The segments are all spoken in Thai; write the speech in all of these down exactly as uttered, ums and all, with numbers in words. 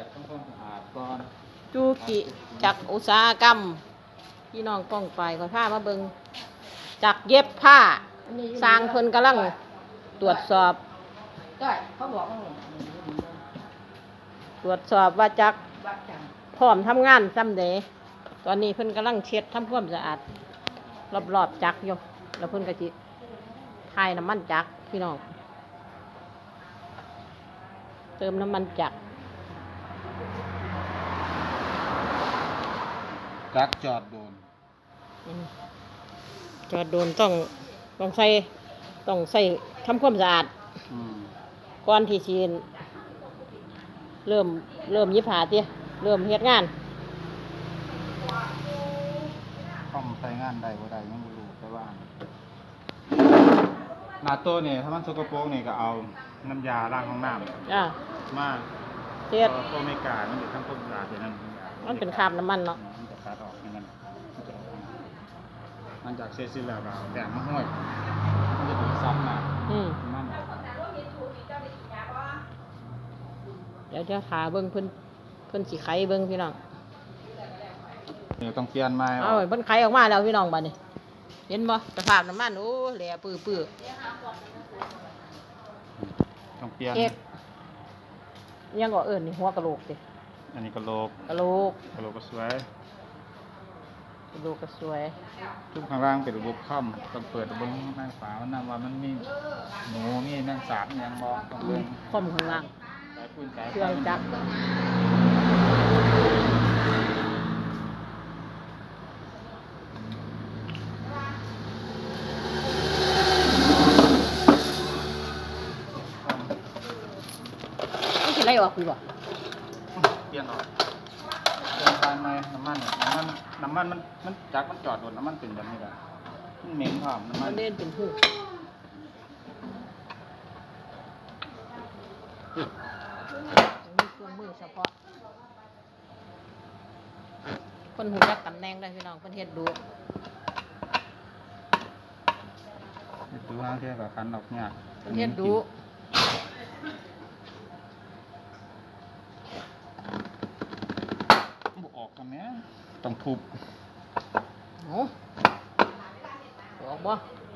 ดทำความสะอาดก่อนจูกิจักอุตสาหกรรมพี่น้องป้องไปก็ผ้ามาเบิงจักเย็บผ้าสร้างเพิ่นกำลังตรวจสอบเขาบอกว่าตรวจสอบว่าจักพร้อมทำงานซ้ำเดะตอนนี้เพิ่นกำลังเช็ดทำความสะอาดรอบๆจักอยู่แล้วเพิ่นก็จิทายน้ำมันจักพี่น้องเติมน้ำมันจักจักจอดโดนจอดโดนต้องต้องใส่ต้องใส่ทำความสะอาดก่อนที่ชีนเริ่มเริ่มยิบหาเตี้ยเริ่มเฮ็ดงานซ่อมใช้งานได้บ่ได้ยังบ่รู้แต่ว่าหน้าโต๊ะนี่ถ้ามันสกปรกนี่ก็เอาน้ำยาล้างห้องน้ำอ่ามาเฮ็ดโอเมก้ามันจะทำความสะอาดอย่างนั้นมันเป็นคราบน้ำมันเนาะมันจะตัดออกอย่างนั้นหลังจากเสร็จสิ้นแล้วก็เอาแดดมาห้อยมันจะดูดซับน้ำอืมมันเดี๋ยวจะขาเบิ้งเพิ่นเพิ่นสิไขเบิ้งพี่น้องนี่ต้องเปลี่ยนใหม่เอาเพิ่นไขออกมาแล้วพี่น้องบัดนี้เห็นบ่สภาพน้ำมันโอ้แหล่ปื้อๆต้องเปลี่ยนยังก็เอิ้นนี่หัวกะโหลกสิอันนี้กะโหลกกะโหลกกะโหลกก็สวยกะโหลกก็สวยทุกข้างล่างเป็นระบบค่ำต้องเปิดเบิ้งหน้าฝามันนำว่ามันมีหนูมีแมงสาบยังบ่ต้องเบิ้งค่อมข้างล่างเครื่องจักรนี่คืออะไรวะคือบ่เปลี่ยนออกเปลี่ยนทางในน้ำมันน้ำมันน้ำมันมันมันจักมันจอดโดนน้ำมันเป็นแบบนี้แหละมันเหม็นพร้อมน้ำมันเล่นเป็นผู้เครื่องมือเฉพาะคนหูจักตำแหน่งได้พี่น้องเพิ่นเฮ็ดดูดูห้างเที่ยวกับคันออกเนี่ยเพิ่นเฮ็ดดูบุออกกันเนี้ยต้องทุบโอ้ออกบ่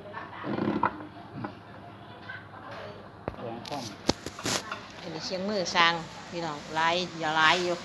แรงคว่ำอันนี้เชียงมือสร้างพี่น้องลายอย่าลายอยู่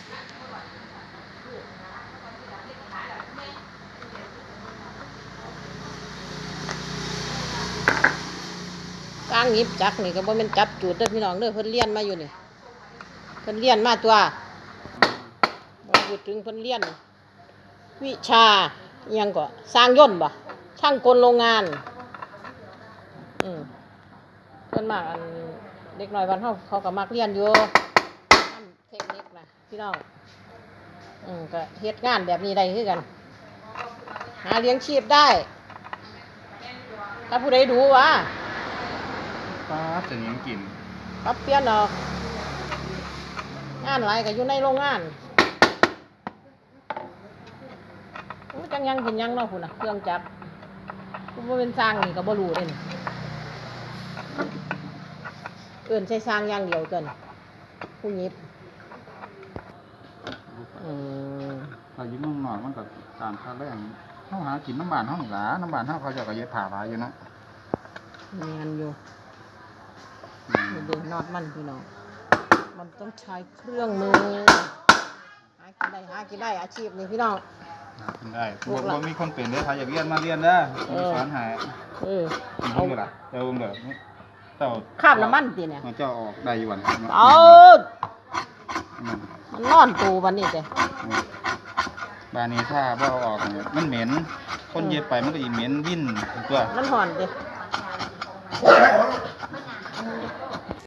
กลางหยิบจักนี่ก็บ่แม่นจับจุดเด้อพี่น้องเด้อเพิ่นเรียนมาอยู่นี่เพิ่นเรียนมาตัวบ่พูดถึงเพิ่นเรียนวิชาอิหยังก็สร้างยนต์บ่ช่างกลโรงงานอืมเพิ่นมากอันเด็กน้อยบ้านเฮาเขาก็มักเรียนอยู่เทคนิคนะพี่น้องอืมก็เฮ็ดงานแบบนี้ได้คือกันหาเลี้ยงชีพได้ถ้าผู้ใดดูว่าป้าจะยิงกินปรับเปลี่ยนออกงานหลายก็อยู่ในโรงงานมันจังยังกินยังเนาะพุ่นน่ะเครื่องจักรผู้บ่เป็นสร้างนี่ก็บ่รู้เด้นี่เอื่นใช้สร้างอย่างเดียวกันผู้หยิบอืมถ้าอยู่เมืองนอกมันก็การค่าแรงเฮาหากินน้ำบานเฮานี่ล่ะน้ำบานเฮาเขาจะก็เย็บผ้าหลายอยู่นะมีงานอยู่ดูนอดมันพี่น้องมันต้องใช้เครื่องมือหากินได้หากินได้อาชีพนี้พี่น้องหากินได้บ่บ่มีคนเป็นเด้อถ้าอยากเรียนมาเรียนเด้อมีสอนให้เออเอาล่ะเจ้าเด้อเจ้าข้ามน้ำมันติเนี่ยเจ้าออกได้อยู่วันเอามันนอนตูวันนี้จ้ะบานนี้ถ้าบ่เอาออกเนี่ยมันเหม็นคนเย็บไปมันก็อีเหม็นวิ่นตัวมันห่อนดิ